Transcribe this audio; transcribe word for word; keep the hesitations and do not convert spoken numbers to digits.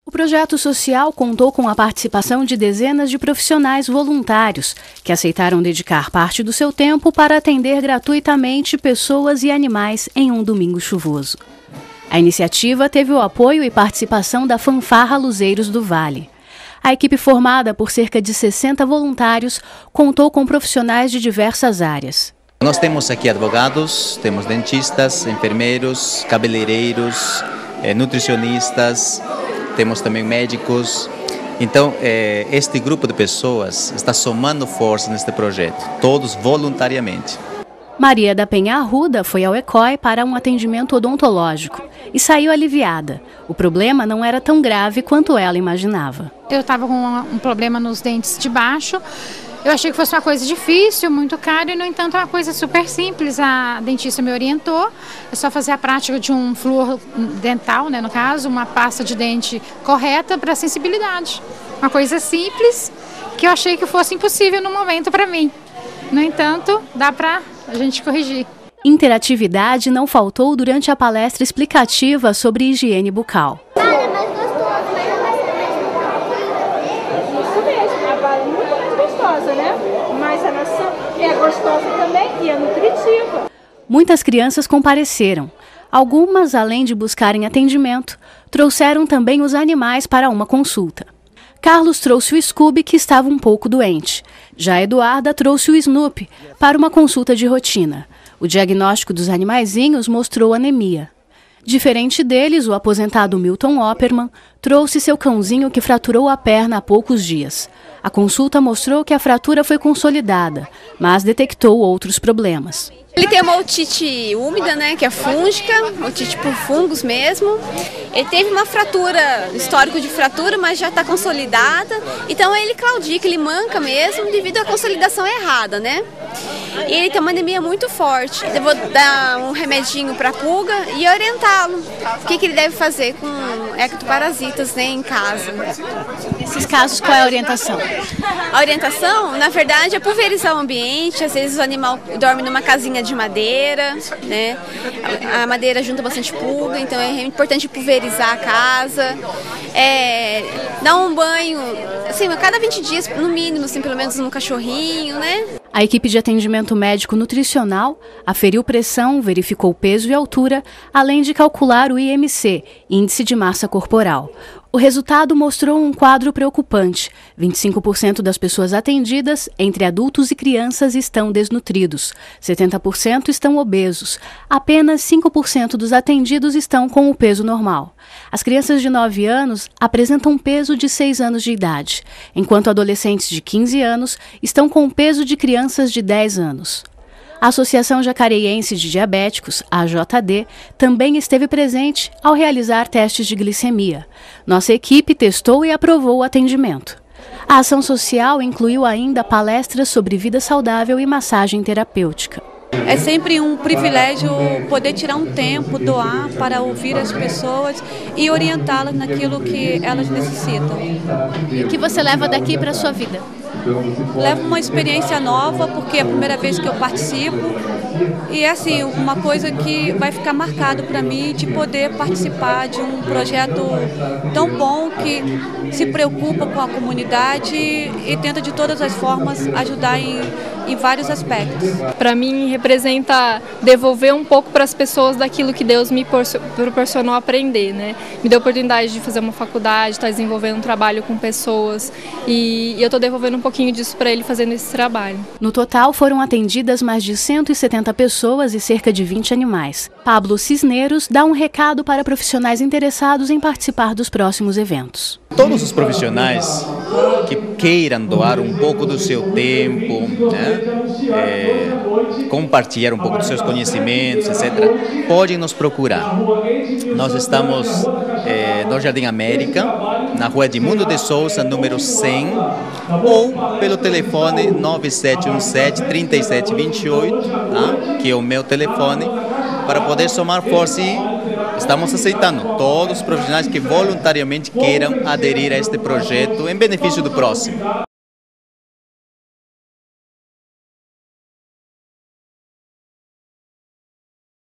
O projeto social contou com a participação de dezenas de profissionais voluntários, que aceitaram dedicar parte do seu tempo para atender gratuitamente pessoas e animais em um domingo chuvoso. A iniciativa teve o apoio e participação da Fanfarra Luzeiros do Vale. A equipe, formada por cerca de sessenta voluntários, contou com profissionais de diversas áreas. Nós temos aqui advogados, temos dentistas, enfermeiros, cabeleireiros, nutricionistas, temos também médicos. Então, este grupo de pessoas está somando força neste projeto, todos voluntariamente. Maria da Penha Arruda foi ao ECOI para um atendimento odontológico e saiu aliviada. O problema não era tão grave quanto ela imaginava. Eu estava com um problema nos dentes de baixo. Eu achei que fosse uma coisa difícil, muito cara, e no entanto é uma coisa super simples. A dentista me orientou, é só fazer a prática de um flúor dental, né, no caso, uma pasta de dente correta para sensibilidade. Uma coisa simples que eu achei que fosse impossível no momento para mim. No entanto, dá para a gente corrigir. Interatividade não faltou durante a palestra explicativa sobre higiene bucal. Né? Mas a nossa é gostosa também e é nutritiva. Muitas crianças compareceram. Algumas, além de buscarem atendimento, trouxeram também os animais para uma consulta. Carlos trouxe o Scooby, que estava um pouco doente. Já Eduarda trouxe o Snoopy para uma consulta de rotina. O diagnóstico dos animaizinhos mostrou anemia. Diferente deles, o aposentado Milton Opperman trouxe seu cãozinho que fraturou a perna há poucos dias. A consulta mostrou que a fratura foi consolidada, mas detectou outros problemas. Ele tem uma otite úmida, né, que é fúngica, otite por fungos mesmo. Ele teve uma fratura, histórico de fratura, mas já está consolidada. Então ele claudica, ele manca mesmo devido à consolidação errada, né? E ele tem uma anemia muito forte. Eu vou dar um remedinho para pulga e orientá-lo. O que, que ele deve fazer com ectoparasitas, né, em casa. Nesses casos, qual é a orientação? A orientação, na verdade, é pulverizar o ambiente. Às vezes o animal dorme numa casinha de madeira, né? A madeira junta bastante pulga, então é importante pulverizar a casa. É, dar um banho, assim, a cada vinte dias, no mínimo, assim, pelo menos no cachorrinho, né? A equipe de atendimento médico nutricional aferiu pressão, verificou peso e altura, além de calcular o I M C, Índice de Massa Corporal. O resultado mostrou um quadro preocupante. vinte e cinco por cento das pessoas atendidas, entre adultos e crianças, estão desnutridos. setenta por cento estão obesos. Apenas cinco por cento dos atendidos estão com o peso normal. As crianças de nove anos apresentam peso de seis anos de idade, enquanto adolescentes de quinze anos estão com o peso de crianças de dez anos. A Associação Jacareiense de Diabéticos, a J D, também esteve presente ao realizar testes de glicemia. Nossa equipe testou e aprovou o atendimento. A ação social incluiu ainda palestras sobre vida saudável e massagem terapêutica. É sempre um privilégio poder tirar um tempo, doar para ouvir as pessoas e orientá-las naquilo que elas necessitam. E o que você leva daqui para a sua vida? Levo uma experiência nova, porque é a primeira vez que eu participo. E é assim, uma coisa que vai ficar marcado para mim de poder participar de um projeto tão bom que se preocupa com a comunidade e tenta de todas as formas ajudar em, em vários aspectos. Para mim representa devolver um pouco para as pessoas daquilo que Deus me proporcionou aprender, né? Me deu a oportunidade de fazer uma faculdade, estar desenvolvendo um trabalho com pessoas e eu estou devolvendo um pouquinho disso para ele fazendo esse trabalho. No total foram atendidas mais de cento e setenta pessoas e cerca de vinte animais. Pablo Cisneros dá um recado para profissionais interessados em participar dos próximos eventos. Todos os profissionais que queiram doar um pouco do seu tempo, né, é, compartilhar um pouco dos seus conhecimentos, etcétera, podem nos procurar. Nós estamos é, no Jardim América, na rua Edmundo de Souza, número cem, ou pelo telefone nove sete um sete, três sete dois oito, tá? Que é o meu telefone, para poder somar força e estamos aceitando todos os profissionais que voluntariamente queiram aderir a este projeto em benefício do próximo.